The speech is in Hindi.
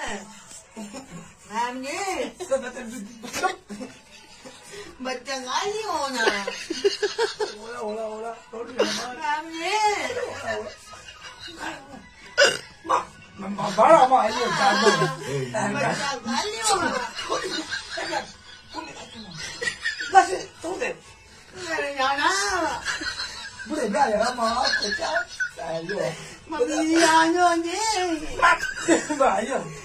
मैम जी बच्चा गाली होना मैम जी बड़ा माँ बच्चा गाली होना मेरे जाना बुढ़े क्या यार माँ क्या मम्मी आ जाओ जी भाई